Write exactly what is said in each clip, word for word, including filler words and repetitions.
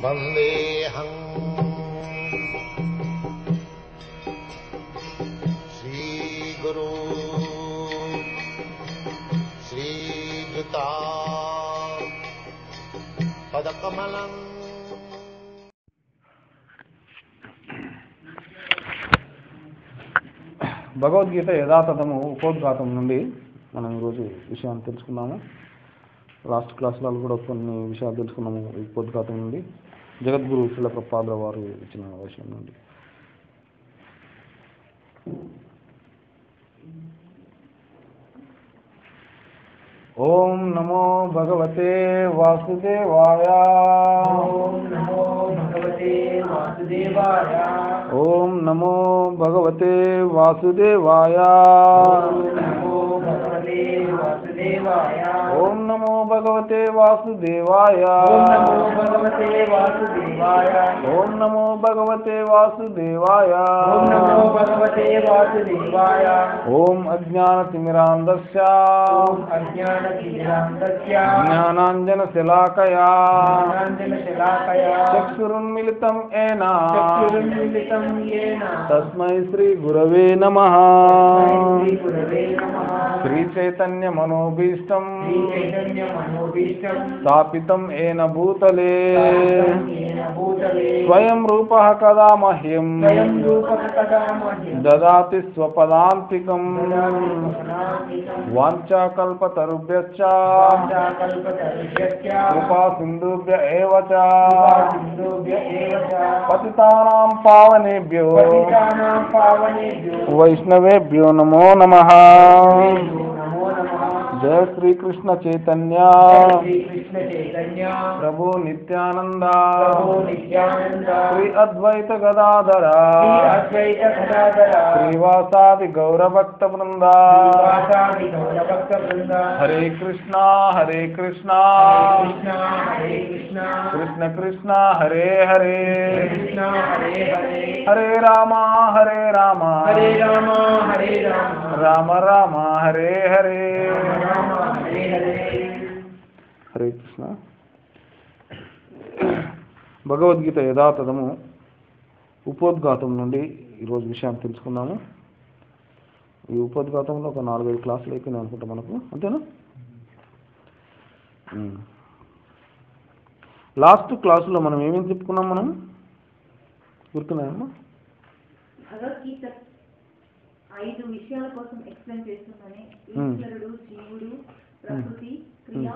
వందేహం శ్రీగురు శ్రీయుతా పదకమలం. భగవద్గీత యథాతథము ఉపోద్ఘాతం నుండి మనం ఈరోజు విషయాన్ని తెలుసుకున్నాము. లాస్ట్ క్లాసులలో కూడా కొన్ని విషయాలు తెలుసుకున్నాము ఉపోద్ఘాతం నుండి, జగద్గురు శ్రీల ప్రభుపాదుల వారు ఇచ్చిన విషయం నుండి. ఓం నమో భగవతే వాసుదేవాయ. ఓం నమో భగవతే వాసుదేవాయ. ఓం నమో భగవతే వాసుదేవాయ. ఓం నమో భగవతే వాసుదేవాయ. ఓం నమో భగవతే వాసుదేవాయ. ఓం నమో భగవతే వాసుదేవాయ. ఓం నమో భగవతే వాసుదేవాయ. ఓం అజ్ఞానతిమిరాంధస్య అజ్ఞానతిమిరాంధస్య జ్ఞానాంజనశలాకయా జ్ఞానాంజనశలాకయా చక్షురున్మిళితం ఏన చక్షురున్మిళితం యేన తస్మై శ్రీ గురవే నమః. శ్రీ గురవే నమః. శ్రీ చైతన్య మనోభీష్టం శ్రీ చైతన్య మనోభీష్టం స్థాపితం ఏన భూతలే స్థాపితం యేన భూతలే స్వయం రూపః కదా మహ్యం స్వయం రూపః కదా మహ్యం దదాతి స్వపదాంతికం దదాతి వాంఛాకల్పతరుభ్యశ్చ వాంఛాకల్పతరుభ్యశ్చ కృపా సింధుభ్య ఏవ చ సింధుభ్య ఏవ చ పతితానాం పావనేభ్యో పతితానాం పావనేభ్యో వైష్ణవేభ్యో నమో నమః. నమో నమః. జయ శ్రీకృష్ణ చైతన్య శ్రీ కృష్ణ చైతన్య ప్రభు నిత్యానంద ప్రభు నిత్యానంద శ్రీ అద్వైత గదాధర శ్రీ అద్వైత గదాధర శ్రీవాసాది గౌరభక్త బృంద శ్రీవాసాది గౌరభక్త బృంద. హరే కృష్ణ హరే కృష్ణ కృష్ణ హరే కృష్ణ కృష్ణ కృష్ణ హరే హరే కృష్ణ హరే హరే హరే రామ హరే రామ హరే రామ హరే రామ రామ రామ హరే హరే రామ హరే హరే. హరే కృష్ణ. భగవద్గీత యథాతథము ఉపోద్ఘాతం నుండి ఈరోజు విషయాన్ని తెలుసుకున్నాము. ఈ ఉపోద్ఘాతంలో ఒక నాలుగైదు క్లాసులు అయిపోయినాయి అనుకుంటా మనకు, అంతేనా? లాస్ట్ క్లాసులో మనం ఏమేమి చెప్పుకున్నాం? మనం గుర్తున్నాయమ్మా? భగవద్గీత ఐదు విషయాల కోసం ఎక్స్ప్లెయిన్ చేస్తుందని ఈశ్వరుడు, జీవుడు, ప్రకృతి, క్రియ,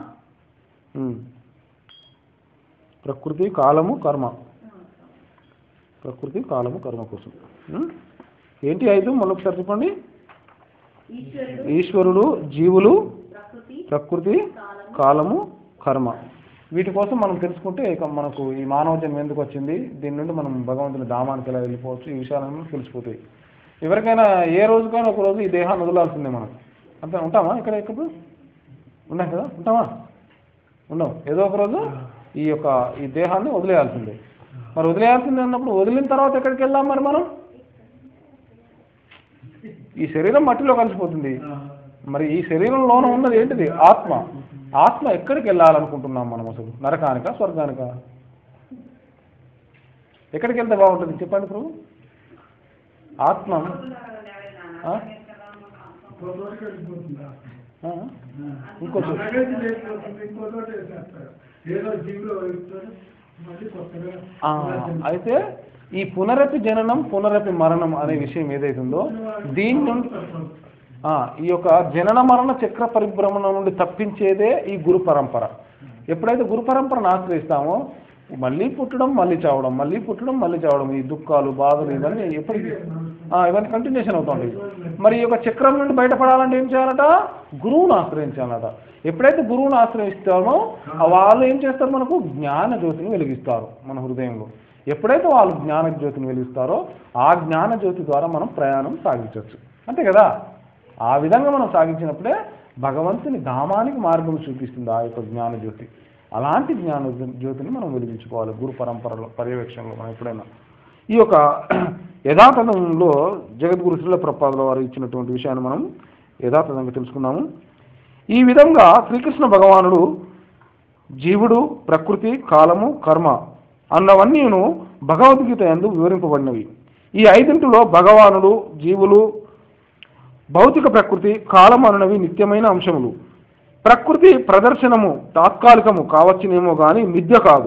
ప్రకృతి, కాలము, కర్మ. ప్రకృతి, కాలము, కర్మ కోసం ఏంటి ఐదు? మళ్ళీ ఒకసారి చెప్పండి. ఈశ్వరుడు, జీవులు, ప్రకృతి, కాలము, కర్మ. వీటి కోసం మనం తెలుసుకుంటే ఇక మనకు ఈ మానవ జన్మ ఎందుకు వచ్చింది, దీని నుండి మనం భగవంతుని ధామానికి ఎలా వెళ్ళిపోవచ్చు, ఈ విషయాలన్నీ తెలిసిపోతాయి. ఎవరికైనా ఏ రోజుకైనా ఒక రోజు ఈ దేహాన్ని వదలాల్సిందే మనం. అంతే ఉంటామా? ఇక్కడ ఎక్కడ ఉన్నాం కదా, ఉంటామా? ఉండవు. ఏదో ఒక రోజు ఈ యొక్క ఈ దేహాన్ని వదిలేయాల్సిందే. మరి వదిలేయాల్సిందే అన్నప్పుడు వదిలిన తర్వాత ఎక్కడికి వెళ్దాం? మరి మనం ఈ శరీరం మట్టిలో కలిసిపోతుంది. మరి ఈ శరీరంలోనే ఉన్నది ఏంటిది? ఆత్మ. ఆత్మ ఎక్కడికి వెళ్ళాలనుకుంటున్నాం మనం? అసలు నరకానిక, స్వర్గానిక? ఎక్కడికి వెళ్తే బాగుంటుంది చెప్పండి ప్రభు? ఆత్మ ఇంకొంచెం అయితే ఈ పునరపి జననం, పునరపి మరణం అనే విషయం ఏదైతుందో దీని నుండి ఈ యొక్క జనన మరణ చక్ర పరిభ్రమణం నుండి తప్పించేదే ఈ గురు పరంపర. ఎప్పుడైతే గురు పరంపరను ఆశ్రయిస్తామో మళ్ళీ పుట్టడం, మళ్ళీ చావడం, మళ్ళీ పుట్టడం, మళ్ళీ చావడం, ఈ దుఃఖాలు, బాధలు ఇవన్నీ ఎప్పటికీ ఇవన్నీ కంటిన్యూషన్ అవుతుంటాయి. మరి ఈ యొక్క చక్రం నుండి బయటపడాలంటే ఏం చేయాలట? గురువును ఆశ్రయించాలట. ఎప్పుడైతే గురువును ఆశ్రయిస్తామో వాళ్ళు ఏం చేస్తారు? మనకు జ్ఞాన జ్యోతిని వెలిగిస్తారు మన హృదయంలో. ఎప్పుడైతే వాళ్ళు జ్ఞాన జ్యోతిని వెలిగిస్తారో ఆ జ్ఞాన జ్యోతి ద్వారా మనం ప్రయాణం సాగించవచ్చు. అంతే కదా? ఆ విధంగా మనం సాగించినప్పుడే భగవంతుని ధామానికి మార్గం చూపిస్తుంది ఆ యొక్క జ్ఞాన జ్యోతి. అలాంటి జ్ఞాన జ్యోతిని మనం వెలిగించుకోవాలి గురు పరంపరలో, పర్యవేక్షణలో. మనం ఎప్పుడైనా ఈ యొక్క యథాతథంలో జగద్గురు శ్రీల ప్రభుపాదుల వారు ఇచ్చినటువంటి విషయాన్ని మనం యథాతథంగా తెలుసుకున్నాము. ఈ విధంగా శ్రీకృష్ణ భగవానుడు జీవుడు, ప్రకృతి, కాలము, కర్మ అన్నవన్నీను భగవద్గీత యందు వివరింపబడినవి. ఈ ఐదింటిలో భగవానుడు, జీవులు, భౌతిక ప్రకృతి, కాలం అనునవి నిత్యమైన అంశములు. ప్రకృతి ప్రదర్శనము తాత్కాలికము కావచ్చునేమో కానీ మిథ్య కాదు.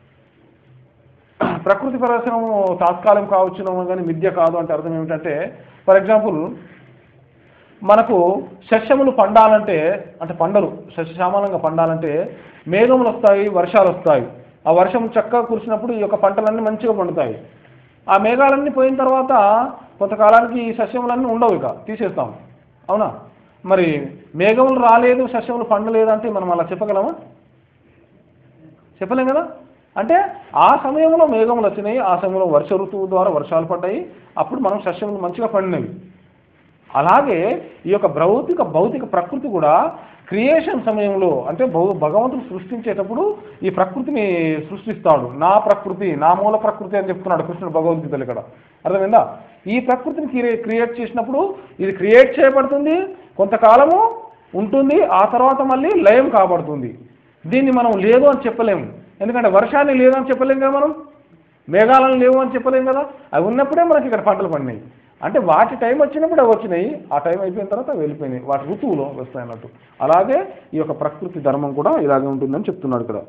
ప్రకృతి ప్రదర్శనము తాత్కాలికం కావచ్చునేమో కానీ మిథ్య కాదు అంటే అర్థం ఏమిటంటే, ఫర్ ఎగ్జాంపుల్ మనకు సస్యములు పండాలంటే, అంటే పంటలు సస్యశ్యామలంగా పండాలంటే మేఘములు వస్తాయి, వర్షాలు వస్తాయి. ఆ వర్షం చక్కగా కురిసినప్పుడు ఈ యొక్క పంటలన్నీ మంచిగా పండుతాయి. ఆ మేఘాలన్నీ పోయిన తర్వాత కొంతకాలానికి ఈ సస్యములన్నీ ఉండవు, ఇక తీసేస్తాం. అవునా? మరి మేఘములు రాలేదు, సస్యములు పండలేదు అంటే మనం అలా చెప్పగలమా? చెప్పలేం కదా. అంటే ఆ సమయంలో మేఘములు వచ్చినాయి, ఆ సమయంలో వర్ష ఋతువు ద్వారా వర్షాలు పడ్డాయి, అప్పుడు మనం సస్యములు మంచిగా పండినవి. అలాగే ఈ యొక్క భౌతిక భౌతిక ప్రకృతి కూడా క్రియేషన్ సమయంలో, అంటే భౌ భగవంతుడు సృష్టించేటప్పుడు ఈ ప్రకృతిని సృష్టిస్తాడు. నా ప్రకృతి, నా మూల ప్రకృతి అని చెప్తున్నాడు కృష్ణుడు భగవద్గీతలు. ఇక్కడ అర్థమైందా? ఈ ప్రకృతిని క్రియేట్ చేసినప్పుడు ఇది క్రియేట్ చేయబడుతుంది, కొంతకాలము ఉంటుంది, ఆ తర్వాత మళ్ళీ లయం కాబడుతుంది. దీన్ని మనం లేదు అని చెప్పలేము, ఎందుకంటే వర్షాన్ని లేదు అని చెప్పలేం కదా, మనం మేఘాలను లేవు అని చెప్పలేం కదా. అవి ఉన్నప్పుడే మనకి ఇక్కడ పంటలు పండినాయి. అంటే వాటి టైం వచ్చినప్పుడు అవి వచ్చినాయి, ఆ టైం అయిపోయిన తర్వాత అవి వెళ్ళిపోయినాయి, వాటి ఋతువులో వస్తాయి అన్నట్టు. అలాగే ఈ యొక్క ప్రకృతి ధర్మం కూడా ఇలాగే ఉంటుందని చెప్తున్నాడు ఇక్కడ.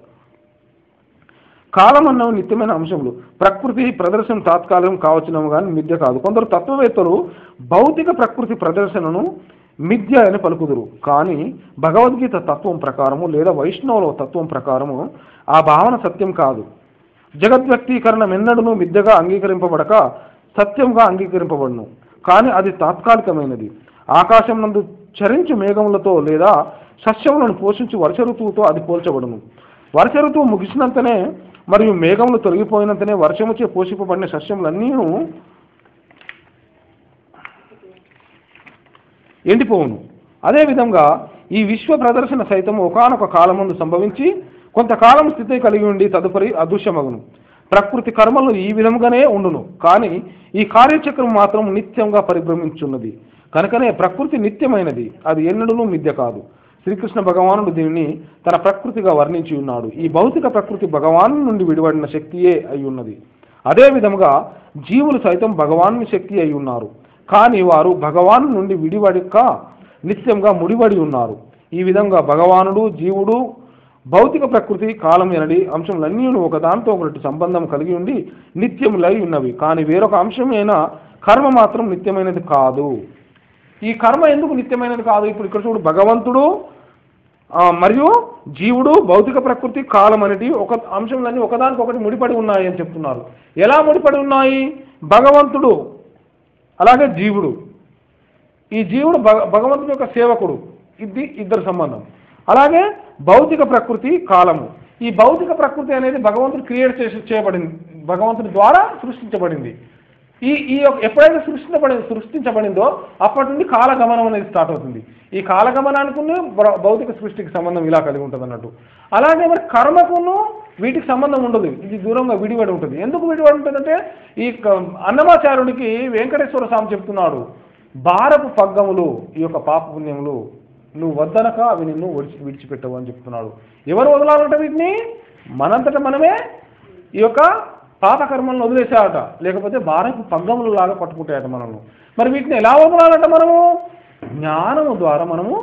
కాలం అన్నవి నిత్యమైన అంశములు. ప్రకృతి ప్రదర్శన తాత్కాలికం కావచ్చునేమో కానీ మిథ్య కాదు. కొందరు తత్వవేత్తలు భౌతిక ప్రకృతి ప్రదర్శనను మిథ్య అని పలుకుదురు, కానీ భగవద్గీత తత్వం ప్రకారము లేదా వైష్ణవుల తత్వం ప్రకారము ఆ భావన సత్యం కాదు. జగద్వ్యక్తీకరణ ఎన్నడూ మిథ్యగా అంగీకరింపబడక సత్యంగా అంగీకరింపబడును, కానీ అది తాత్కాలికమైనది. ఆకాశం నందు చరించు మేఘములతో లేదా సస్యములను పోషించు వర్ష ఋతువుతో అది పోల్చబడును. వర్ష ఋతువు ముగిసినంతనే మరియు మేఘములు తొలగిపోయినంతనే వర్షముచే పోషింపబడిన సస్యములన్నీ ఎండిపోవును. అదేవిధంగా ఈ విశ్వ ప్రదర్శన సైతం ఒకానొక కాలముందు సంభవించి కొంతకాలం స్థితి కలిగి ఉండి తదుపరి అదృశ్యమగును. ప్రకృతి కర్మలు ఈ విధంగానే ఉండును, కానీ ఈ కార్యచక్రం మాత్రం నిత్యంగా పరిభ్రమించున్నది. కనుకనే ప్రకృతి నిత్యమైనది, అది ఎన్నడూ మిథ్య కాదు. శ్రీకృష్ణ భగవానుడు దీనిని తన ప్రకృతిగా వర్ణించి ఉన్నాడు. ఈ భౌతిక ప్రకృతి భగవాను నుండి విడిపడిన శక్తియే అయి ఉన్నది. అదే విధముగా జీవులు సైతం భగవాను శక్తి అయి ఉన్నారు, కానీ వారు భగవాను నుండి విడివడక నిత్యంగా ముడిపడి ఉన్నారు. ఈ విధంగా భగవానుడు, జీవుడు, భౌతిక ప్రకృతి, కాలం ఎనడి అంశములన్నీ ఒకదానితో ఒకటి సంబంధం కలిగి ఉండి నిత్యములై ఉన్నవి, కానీ వేరొక అంశమైన కర్మ మాత్రం నిత్యమైనది కాదు. ఈ కర్మ ఎందుకు నిత్యమైనది కాదు? ఇప్పుడు ఇక్కడ చూడు, భగవంతుడు మరియు జీవుడు, భౌతిక ప్రకృతి, కాలం అనేది ఒక అంశములన్నీ ఒకదానికొకటి ముడిపడి ఉన్నాయి అని చెప్తున్నారు. ఎలా ముడిపడి ఉన్నాయి? భగవంతుడు అలాగే జీవుడు. ఈ జీవుడు భగవంతుడి యొక్క సేవకుడు, ఇది ఇద్దరు సంబంధం. అలాగే భౌతిక ప్రకృతి, కాలము. ఈ భౌతిక ప్రకృతి అనేది భగవంతుడు క్రియేట్ చేసి చేయబడింది, భగవంతుడి ద్వారా సృష్టించబడింది. ఈ ఈ ఎప్పుడైతే సృష్టించబడి సృష్టించబడిందో అప్పటి నుండి కాలగమనం అనేది స్టార్ట్ అవుతుంది. ఈ కాలగమనానికి భౌతిక సృష్టికి సంబంధం ఇలా కలిగి ఉంటుంది అన్నట్టు. అలాగే మరి కర్మకును వీటికి సంబంధం ఉండదు, ఇది దూరంగా విడిపడి ఉంటుంది. ఎందుకు విడిపడి ఉంటుందంటే, ఈ అన్నమాచార్యుడికి వెంకటేశ్వర స్వామి చెప్తున్నాడు, భారపు పగ్గములు ఈ యొక్క పాప పుణ్యములు నువ్వు వద్దనక అవి నిన్ను విడిచి విడిచిపెట్టవు అని చెప్తున్నాడు. ఎవరు వదలాలంటే వీటిని? మనంతట మనమే ఈ యొక్క పాపకర్మలను వదిలేసాడట, లేకపోతే భారపు పగ్గములు లాగా పట్టుకుంటాయట మనము. మరి వీటిని ఎలా వదలాలంట? మనము జ్ఞానము ద్వారా, మనము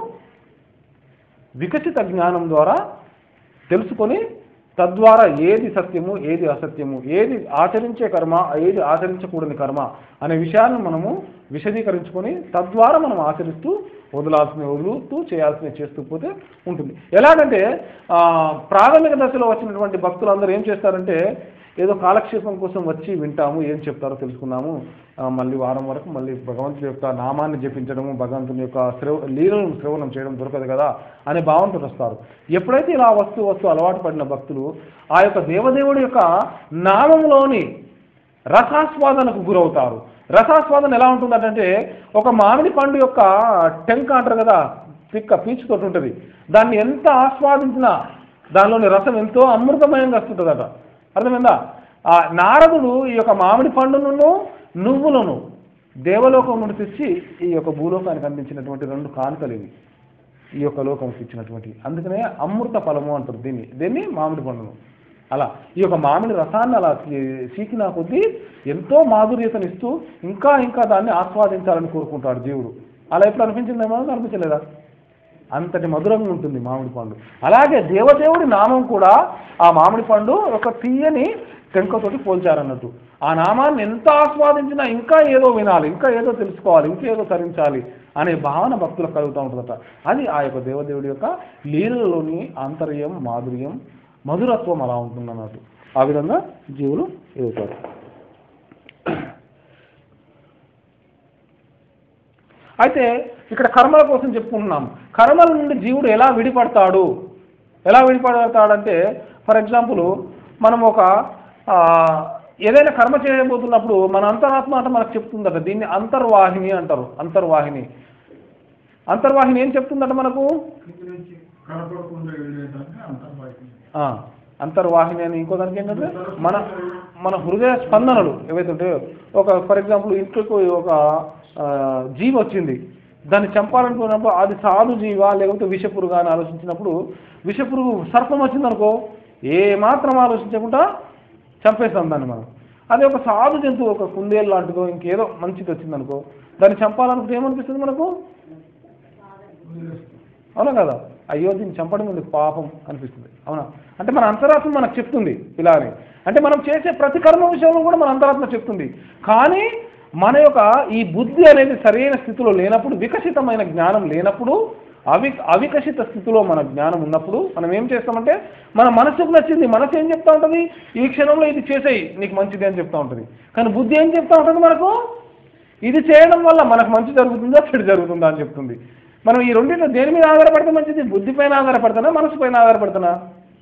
వికసిత జ్ఞానం ద్వారా తెలుసుకొని తద్వారా ఏది సత్యము, ఏది అసత్యము, ఏది ఆచరించే కర్మ, ఏది ఆచరించకూడని కర్మ అనే విషయాన్ని మనము విశదీకరించుకొని తద్వారా మనం ఆచరిస్తూ వదలాల్సిన వదులుతూ చేయాల్సినవి చేస్తూ పోతే ఉంటుంది. ఎలాగంటే ప్రాథమిక దశలో వచ్చినటువంటి భక్తులందరూ ఏం చేస్తారంటే, ఏదో కాలక్షేపం కోసం వచ్చి వింటాము, ఏం చెప్తారో తెలుసుకున్నాము, మళ్ళీ వారం వరకు మళ్ళీ భగవంతుడి యొక్క నామాన్ని జపించడము, భగవంతుని యొక్క శ్రవ లీలను శ్రవణం చేయడం దొరకదు కదా అనే భావంతో వస్తారు. ఎప్పుడైతే ఇలా వస్తూ వస్తూ అలవాటు పడిన భక్తులు ఆ యొక్క దేవదేవుడి యొక్క నామంలోని రసాస్వాదనకు గురవుతారు. రసాస్వాదన ఎలా ఉంటుందంటే, ఒక మామిడి పండు యొక్క టెంక అంటారు కదా, పిక్క పీచుతోటి ఉంటుంది, దాన్ని ఎంత ఆస్వాదించినా దానిలోని రసం ఎంతో అమృతమయంగా వస్తుంటుందట. అర్థమైందా? ఆ నారదుడు ఈ యొక్క మామిడి పండును నువ్వులను దేవలోకం నుండి తెచ్చి ఈ యొక్క భూలోకానికి అందించినటువంటి రెండు కానుకలు ఇవి, ఈ యొక్క లోకంకి ఇచ్చినటువంటి. అందుకనే అమృత ఫలము అంటారు దీన్ని, దీన్ని మామిడి పండును. అలా ఈ యొక్క మామిడి రసాన్ని అలా సీకిన కొద్దీ ఎంతో మాధుర్యతనిస్తూ ఇంకా ఇంకా దాన్ని ఆస్వాదించాలని కోరుకుంటాడు జీవుడు. అలా ఎప్పుడు అనిపించిందేమో అనిపించలేదా? అంతటి మధురంగా ఉంటుంది మామిడి పండు. అలాగే దేవదేవుడి నామం కూడా ఆ మామిడి పండు ఒక తీయని టెంకతోటి పోల్చారన్నట్టు. ఆ నామాన్ని ఎంత ఆస్వాదించినా ఇంకా ఏదో వినాలి, ఇంకా ఏదో తెలుసుకోవాలి, ఇంకేదో తరించాలి అనే భావన భక్తులకు కలుగుతూ ఉంటుందట. అది ఆ యొక్క దేవదేవుడి యొక్క లీలలోని ఆంతర్యం, మాధుర్యం, మధురత్వం అలా ఉంటుంది అన్నట్టు. ఆ విధంగా జీవులు ఎదుగుతారు. అయితే ఇక్కడ కర్మల కోసం చెప్పుకుంటున్నాం. కర్మల నుండి జీవుడు ఎలా విడిపడతాడు, ఎలా విడిపడతాడంటే ఫర్ ఎగ్జాంపుల్ మనం ఒక ఏదైనా కర్మ చేయబోతున్నప్పుడు మన అంతరాత్మ అంటే మనకు చెప్తుందట, దీన్ని అంతర్వాహిని అంటారు. అంతర్వాహిని అంతర్వాహిని ఏం చెప్తుందట మనకు? అంతర్వాహిని అని ఇంకో దానికి ఏంటంటే మన మన హృదయ స్పందనలు ఏవైతే ఉంటాయో, ఒక ఫర్ ఎగ్జాంపుల్ ఇంట్లోకి ఒక జీవి వచ్చింది, దాన్ని చంపాలనుకున్నప్పుడు అది సాధు జీవా లేకపోతే విషపురుగా అని ఆలోచించినప్పుడు, విషపురుగు సర్పం వచ్చిందనుకో ఏ మాత్రం ఆలోచించకుండా చంపేస్తాం దాన్ని మనం. అదే ఒక సాధు జంతువు, ఒక కుందేలు లాంటిదో ఇంకేదో మంచిది వచ్చిందనుకో, దాన్ని చంపాలనుకుంటే ఏమనిపిస్తుంది మనకు? అవునా కదా? అయ్యో దీన్ని చంపడం ఉంది పాపం అనిపిస్తుంది. అవునా? అంటే మన అంతరాత్మ మనకు చెప్తుంది ఇలా అని. అంటే మనం చేసే ప్రతి కర్మ విషయంలో కూడా మన అంతరాత్మ చెప్తుంది. కానీ మన యొక్క ఈ బుద్ధి అనేది సరైన స్థితిలో లేనప్పుడు, వికసితమైన జ్ఞానం లేనప్పుడు, అవి అవికసిత స్థితిలో మన జ్ఞానం ఉన్నప్పుడు మనం ఏం చేస్తామంటే మన మనసుకు నచ్చింది, మనసు ఏం చెప్తా ఉంటుంది, ఈ క్షణంలో ఇది చేసేయి నీకు మంచిది అని చెప్తా ఉంటుంది. కానీ బుద్ధి ఏం చెప్తా ఉంటుంది మనకు, ఇది చేయడం వల్ల మనకు మంచి జరుగుతుందా చెడు జరుగుతుందా అని చెప్తుంది. మనం ఈ రెండింటిలో దేని మీద ఆధారపడితే మంచిది? బుద్ధి పైన ఆధారపడతానా, మనసు పైన ఆధారపడతానా?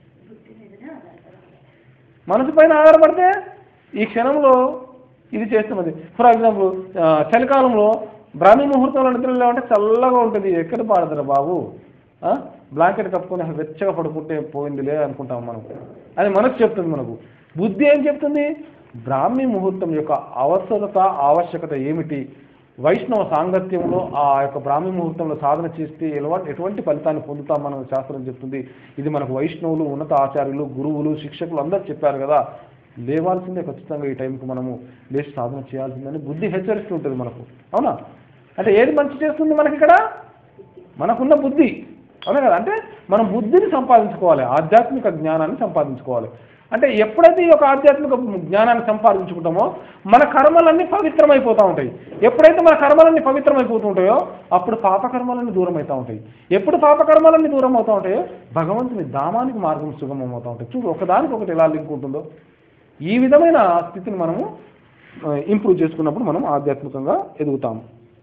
మనసు పైన ఆధారపడితే ఈ క్షణంలో ఇది చేస్తున్నది. ఫర్ ఎగ్జాంపుల్ చలికాలంలో బ్రాహ్మీ ముహూర్తంలో నిద్రలో అంటే చల్లగా ఉంటుంది, ఎక్కడ పాడతారా బాబు, బ్లాంకెట్ కప్పుకొని అసలు వెచ్చగా పడుకుంటే పోయిందిలే అనుకుంటాం మనం. అది మనసు చెప్తుంది మనకు. బుద్ధి ఏం చెప్తుంది? బ్రాహ్మీ ముహూర్తం యొక్క అవసరత ఆవశ్యకత ఏమిటి, వైష్ణవ సాంగత్యంలో ఆ యొక్క బ్రాహ్మీ ముహూర్తంలో సాధన చేస్తే ఎలా ఎటువంటి ఫలితాన్ని పొందుతాం మనం శాస్త్రం చెప్తుంది. ఇది మనకు వైష్ణవులు, ఉన్నత ఆచార్యులు, గురువులు, శిక్షకులు అందరూ చెప్పారు కదా, లేవాల్సిందే ఖచ్చితంగా ఈ టైంకి మనము లేచి సాధన చేయాల్సిందని బుద్ధి హెచ్చరిస్తూ ఉంటుంది మనకు. అవునా? అంటే ఏది మంచి చేస్తుంది మనకి ఇక్కడ? మనకున్న బుద్ధి. అవునా కదా? అంటే మనం బుద్ధిని సంపాదించుకోవాలి, ఆధ్యాత్మిక జ్ఞానాన్ని సంపాదించుకోవాలి. అంటే ఎప్పుడైతే ఈ యొక్క ఆధ్యాత్మిక జ్ఞానాన్ని సంపాదించుకుంటామో మన కర్మలన్నీ పవిత్రమైపోతూ ఉంటాయి. ఎప్పుడైతే మన కర్మలన్నీ పవిత్రమైపోతూ ఉంటాయో అప్పుడు పాపకర్మలన్నీ దూరం అవుతూ ఉంటాయి. ఎప్పుడు పాపకర్మలన్నీ దూరం అవుతూ ఉంటాయో భగవంతుని ధామానికి మార్గం సుగమం అవుతూ ఉంటాయి. చూడు ఒకదానికి ఒకటి ఎలా లింక్ ఉంటుందో. ఈ విధమైన స్థితిని మనము ఇంప్రూవ్ చేసుకున్నప్పుడు మనం ఆధ్యాత్మికంగా ఎదుగుతాము.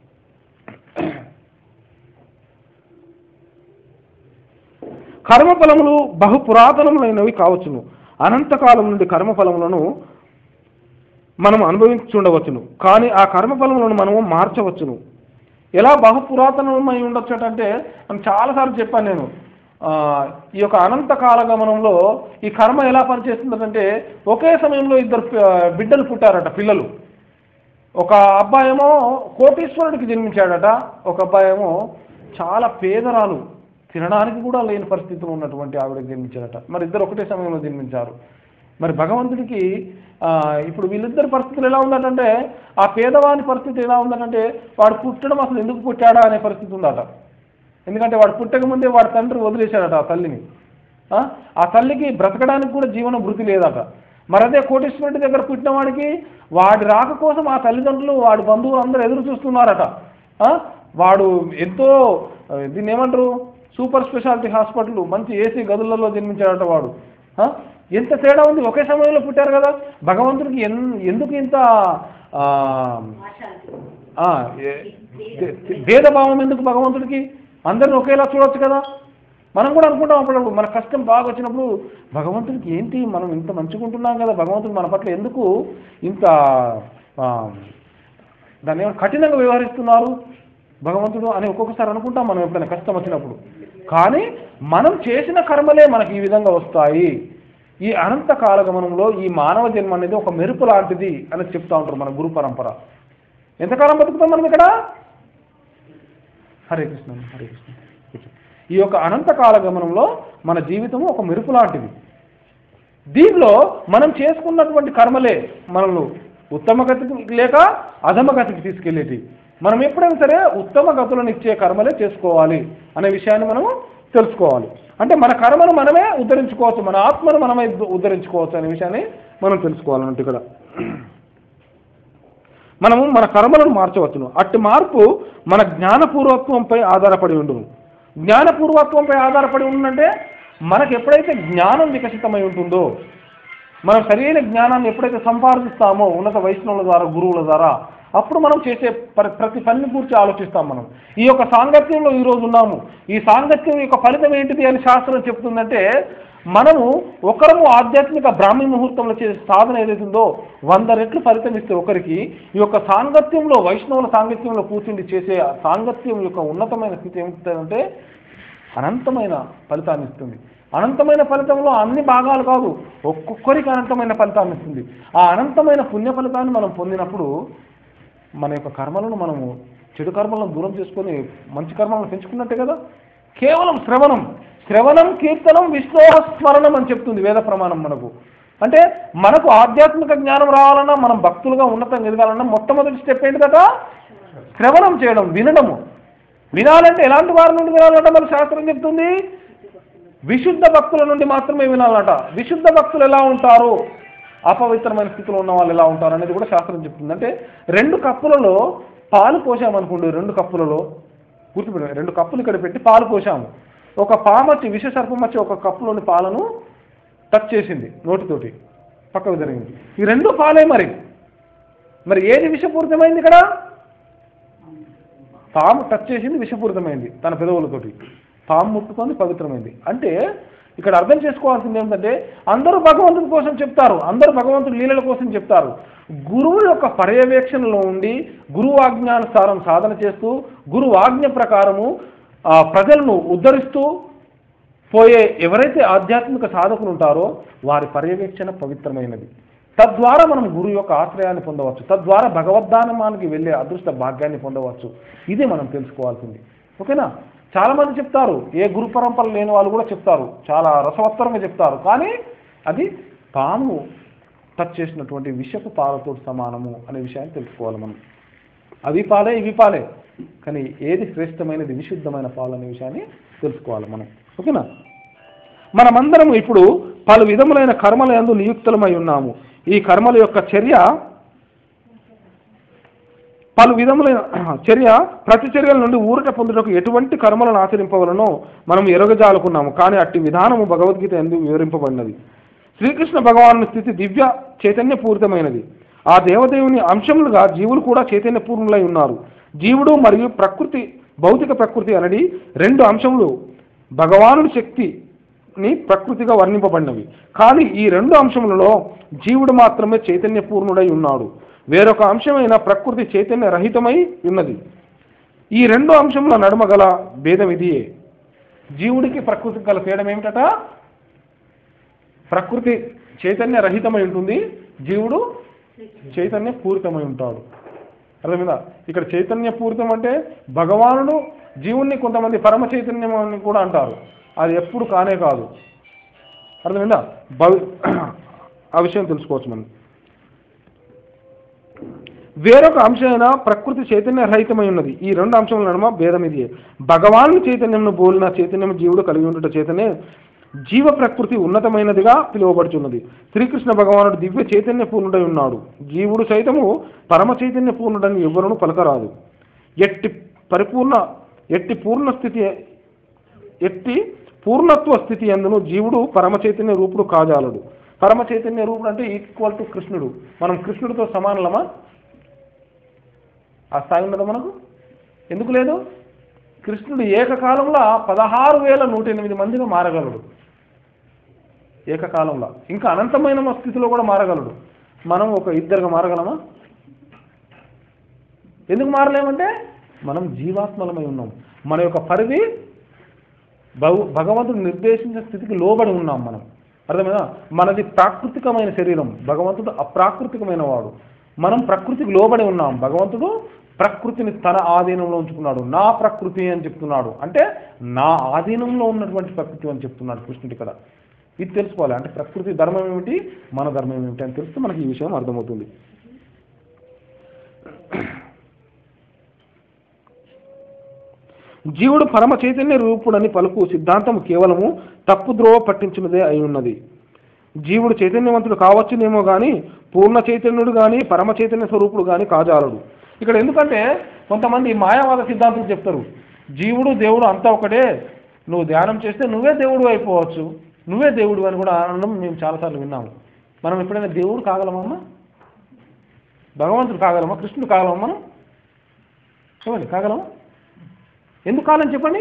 కర్మఫలములు బహు పురాతనములైనవి కావచ్చును. అనంతకాలం నుండి కర్మఫలములను మనం అనుభవించుండవచ్చును. కానీ ఆ కర్మఫలములను మనము మార్చవచ్చును. ఎలా బహు పురాతనమై ఉండొచ్చు అంటే మనం చాలాసార్లు చెప్పాను నేను, ఈ యొక్క అనంత కాల గమనంలో ఈ కర్మ ఎలా పనిచేస్తుందంటే ఒకే సమయంలో ఇద్దరు బిడ్డలు పుట్టారట, పిల్లలు. ఒక అబ్బాయేమో కోటీశ్వరుడికి జన్మించాడట, ఒక అబ్బాయేమో చాలా పేదరాలు, తినడానికి కూడా లేని పరిస్థితిలో ఉన్నటువంటి ఆవిడకి జన్మించాడట. మరి ఇద్దరు ఒకటే సమయంలో జన్మించారు. మరి భగవంతుడికి ఇప్పుడు వీళ్ళిద్దరి పరిస్థితులు ఎలా ఉందటంటే, ఆ పేదవాని పరిస్థితి ఎలా ఉందటంటే వాడు పుట్టడం అసలు ఎందుకు పుట్టాడా అనే పరిస్థితి ఉందట. ఎందుకంటే వాడు పుట్టక ముందే వాడి తండ్రి వదిలేశాడట ఆ తల్లిని. ఆ తల్లికి బ్రతకడానికి కూడా జీవన భృతి లేదట. మరి అదే కోటీశ్వరుడి దగ్గర పుట్టిన వాడికి వాడి రాక కోసం ఆ తల్లిదండ్రులు వాడి బంధువులు అందరూ ఎదురు చూస్తున్నారట. వాడు ఎంతో దీన్ని ఏమంటారు సూపర్ స్పెషాలిటీ హాస్పిటల్ మంచి ఏసీ గదులలో జన్మించాడట వాడు. ఎంత తేడా ఉంది, ఒకే సమయంలో పుట్టారు కదా. భగవంతుడికి ఎన్ ఎందుకు ఇంత భేదభావం ఎందుకు భగవంతుడికి? అందరిని ఒకేలా చూడొచ్చు కదా. మనం కూడా అనుకుంటాం అప్పుడప్పుడు మన కష్టం బాగా వచ్చినప్పుడు భగవంతుడికి ఏంటి మనం ఇంత మంచుకుంటున్నాం కదా, భగవంతుడు మన పట్ల ఎందుకు ఇంత దాన్ని ఏమైనా కఠినంగా వ్యవహరిస్తున్నారు భగవంతుడు అని ఒక్కొక్కసారి అనుకుంటాం మనం ఎప్పుడైనా కష్టం వచ్చినప్పుడు. కానీ మనం చేసిన కర్మలే మనకి ఈ విధంగా వస్తాయి. ఈ అనంత కాలగమనంలో ఈ మానవ జన్మ అనేది ఒక మెరుపు లాంటిది అని చెప్తా ఉంటారు మన గురు పరంపర. ఎంతకాలం బతుకుతాం మనం ఇక్కడ? హరే కృష్ణ హరే కృష్ణ. ఈ యొక్క అనంత కాలగమనంలో మన జీవితము ఒక మెరుపు లాంటిది. దీనిలో మనం చేసుకున్నటువంటి కర్మలే మనల్ని ఉత్తమ గతికి లేక అధమ గతికి తీసుకెళ్ళేటి. మనం ఎప్పుడైనా సరే ఉత్తమ గతులను ఇచ్చే కర్మలే చేసుకోవాలి అనే విషయాన్ని మనము తెలుసుకోవాలి. అంటే మన కర్మను మనమే ఉద్ధరించుకోవచ్చు, మన ఆత్మను మనమే ఉద్ధరించుకోవచ్చు అనే విషయాన్ని మనం తెలుసుకోవాలన్నట్టు. ఇక్కడ మనము మన కర్మలను మార్చవచ్చును. అట్టి మార్పు మన జ్ఞానపూర్వత్వంపై ఆధారపడి ఉండును. జ్ఞానపూర్వత్వంపై ఆధారపడి ఉందంటే మనకు ఎప్పుడైతే జ్ఞానం వికసితమై ఉంటుందో, మనం సరైన జ్ఞానాన్ని ఎప్పుడైతే సంపాదిస్తామో ఉన్నత వైష్ణవుల ద్వారా, గురువుల ద్వారా, అప్పుడు మనం చేసే ప్రతి పనిని గురించి ఆలోచిస్తాం. మనం ఈ యొక్క సాంగత్యంలో ఈరోజు ఉన్నాము, ఈ సాంగత్యం యొక్క ఫలితం ఏంటిది అని శాస్త్రం చెప్తుందంటే, మనము ఒకరము ఆధ్యాత్మిక బ్రాహ్మీ ముహూర్తంలో చేసే సాధన ఏదైతుందో వంద రెట్లు ఫలితం ఇస్తే ఒకరికి, ఈ యొక్క సాంగత్యంలో వైష్ణవుల సాంగత్యంలో కూర్చుండి చేసే సాంగత్యం యొక్క ఉన్నతమైన స్థితి ఏమిటంటే అనంతమైన ఫలితాన్ని ఇస్తుంది. అనంతమైన ఫలితంలో అన్ని భాగాలు కాదు, ఒక్కొక్కరికి అనంతమైన ఫలితాన్ని ఇస్తుంది. ఆ అనంతమైన పుణ్య ఫలితాన్ని మనం పొందినప్పుడు మన యొక్క కర్మలను మనము చెడు కర్మలను దూరం చేసుకొని మంచి కర్మలను పెంచుకున్నట్టే కదా. కేవలం శ్రవణం శ్రవణం కీర్తనం విష్ణోహ స్మరణం అని చెప్తుంది వేద ప్రమాణం మనకు. అంటే మనకు ఆధ్యాత్మిక జ్ఞానం రావాలన్నా, మనం భక్తులుగా ఉన్నతంగా ఎదగాలన్నా మొట్టమొదటి స్టెప్ ఏంటి కదా, శ్రవణం చేయడం, వినడము. వినాలంటే ఎలాంటి వారి నుండి వినాలంట మన శాస్త్రం చెప్తుంది, విశుద్ధ భక్తుల నుండి మాత్రమే వినాలన్నట. విశుద్ధ భక్తులు ఎలా ఉంటారు, అపవిత్రమైన స్థితిలో ఉన్న వాళ్ళు ఎలా ఉంటారు అనేది కూడా శాస్త్రం చెప్తుంది. అంటే రెండు కప్పులలో పాలు పోసామనుకోండి, రెండు కప్పులలో గుర్తుపెట్టాము, రెండు కప్పులు ఇక్కడ పెట్టి పాలు పోసాము. ఒక పాము వచ్చి, విష సర్పం వచ్చి ఒక కప్పులోని పాలను టచ్ చేసింది నోటితోటి, పక్కకు జరిగింది. ఈ రెండు పాలే. మరి మరి ఏది విషపూరితమైంది ఇక్కడ? పాము టచ్ చేసింది, విషపూరితమైంది తన పెదవులతోటి. పాము ముట్టుకుంది, పవిత్రమైంది. అంటే ఇక్కడ అర్థం చేసుకోవాల్సింది ఏంటంటే, అందరూ భగవంతుడి కోసం చెప్తారు, అందరూ భగవంతుడి లీలల కోసం చెప్తారు. గురువు యొక్క పర్యవేక్షణలో ఉండి గురువు ఆజ్ఞానుసారం సాధన చేస్తూ గురువు ఆజ్ఞ ప్రకారము ప్రజలను ఉద్ధరిస్తూ పోయే ఎవరైతే ఆధ్యాత్మిక సాధకులు ఉంటారో వారి పర్యవేక్షణ పవిత్రమైనది. తద్వారా మనం గురువు యొక్క ఆశ్రయాన్ని పొందవచ్చు, తద్వారా భగవద్ధానానికి వెళ్ళే అదృష్ట భాగ్యాన్ని పొందవచ్చు. ఇదే మనం తెలుసుకోవాల్సింది. ఓకేనా? చాలామంది చెప్తారు, ఏ గురు పరంపర లేని వాళ్ళు కూడా చెప్తారు, చాలా రసవత్తరంగా చెప్తారు. కానీ అది పాము టచ్ చేసినటువంటి విషపు పాలతో సమానము అనే విషయాన్ని తెలుసుకోవాలి మనం. అవి పాలే, ఇవి పాలే, కానీ ఏది శ్రేష్టమైనది, విశుద్ధమైన పాలు అనే విషయాన్ని తెలుసుకోవాలి మనం. ఓకేనా? మనమందరం ఇప్పుడు పలు విధములైన కర్మల యందు నియుక్తులమై ఉన్నాము. ఈ కర్మల యొక్క చర్య పలు విధములైన చర్య ప్రతి చర్యల నుండి ఊరట పొందుటకు ఎటువంటి కర్మలను ఆచరింపవలనో మనం ఎరగజాలుకున్నాము. కానీ అట్టి విధానము భగవద్గీత ఎందుకు వివరింపబడినది. శ్రీకృష్ణ భగవాను స్థితి దివ్య చైతన్యపూరితమైనది. ఆ దేవదేవుని అంశములుగా జీవులు కూడా చైతన్యపూర్ణులై ఉన్నారు. జీవుడు మరియు ప్రకృతి, భౌతిక ప్రకృతి అనేది రెండు అంశములు భగవానుడి శక్తిని ప్రకృతిగా వర్ణింపబడినవి. కానీ ఈ రెండు అంశములలో జీవుడు మాత్రమే చైతన్యపూర్ణుడై ఉన్నాడు. వేరొక అంశమైన ప్రకృతి చైతన్య రహితమై ఉన్నది. ఈ రెండు అంశముల నడుమ గల భేదం ఇదియే. జీవుడికి ప్రకృతికి గల తేడం ఏమిటట? ప్రకృతి చైతన్య రహితమై ఉంటుంది, జీవుడు చైతన్య పూరితమై ఉంటాడు. అర్థమైందా? ఇక్కడ చైతన్య పూరితం అంటే భగవానుడు జీవుణ్ణి కొంతమంది పరమ చైతన్యం అని కూడా అంటారు. అది ఎప్పుడు కానే కాదు. అర్థమైందా? భవి ఆ విషయం తెలుసుకోవచ్చు మనం. వేరొక అంశమైన ప్రకృతి చైతన్య రహితమై ఉన్నది. ఈ రెండు అంశముల నడుమ భేదం ఇదియే. భగవాను చైతన్యంను బోలిన చైతన్యం జీవుడు కలిగి ఉండుట చేతనే జీవ ప్రకృతి ఉన్నతమైనదిగా పిలువబడుచున్నది. శ్రీకృష్ణ భగవానుడు దివ్య చైతన్య పూర్ణుడై ఉన్నాడు. జీవుడు సైతము పరమ చైతన్య పూర్ణుడని ఎవరును పలకరాదు. ఎట్టి పరిపూర్ణ ఎట్టి పూర్ణ స్థితి ఎట్టి పూర్ణత్వ స్థితి అందును జీవుడు పరమ చైతన్య రూపుడు కాజాలడు. పరమ చైతన్య రూపుడు అంటే ఈక్వల్ టు కృష్ణుడు. మనం కృష్ణుడితో సమానలమా? ఆ స్థాయి ఉన్నదా మనకు? ఎందుకు లేదు? కృష్ణుడు ఏకకాలంలో పదహారు వేల నూట ఎనిమిది మందిగా మారగలడు. ఏకకాలంలో ఇంకా అనంతమైన స్థితిలో కూడా మారగలడు. మనం ఒక ఇద్దరుగా మారగలమా? ఎందుకు మారలేమంటే మనం జీవాత్మలమై ఉన్నాం. మన యొక్క పరిధి భగవంతుడు నిర్దేశించిన స్థితికి లోబడి ఉన్నాం మనం. అర్థమైనా? మనది ప్రాకృతికమైన శరీరం, భగవంతుడు అప్రాకృతికమైన వాడు. మనం ప్రకృతికి లోబడి ఉన్నాం. భగవంతుడు ప్రకృతిని తన ఆధీనంలో ఉంచుకున్నాడు. నా ప్రకృతి అని చెప్తున్నాడు. అంటే నా ఆధీనంలో ఉన్నటువంటి ప్రకృతి అని చెప్తున్నాడు కృష్ణుడి ఇక్కడ. ఇది తెలుసుకోవాలి. అంటే ప్రకృతి ధర్మం ఏమిటి, మన ధర్మం ఏమిటి అని తెలిస్తే మనకి ఈ విషయం అర్థమవుతుంది. జీవుడు పరమ చైతన్య రూపుడని పలుకు సిద్ధాంతం కేవలము తప్పు ద్రోవ పట్టించినదే అయి ఉన్నది. జీవుడు చైతన్యవంతుడు కావచ్చునేమో కానీ పూర్ణ చైతన్యుడు కానీ పరమ చైతన్య స్వరూపుడు కానీ కాజాలడు. ఇక్కడ ఎందుకంటే కొంతమంది మాయావాద సిద్ధాంతులు చెప్తారు, జీవుడు దేవుడు అంతా ఒకటే, నువ్వు ధ్యానం చేస్తే నువ్వే దేవుడు అయిపోవచ్చు, నువ్వే దేవుడు అని కూడా అనడం మేము చాలాసార్లు విన్నాము. మనం ఎప్పుడైనా దేవుడు కాగలమమ్మా? భగవంతుడు కాగలమా? కృష్ణుడు కాగలమా? మనం చూడండి, కాగలమా? ఎందుకు కాలని చెప్పండి.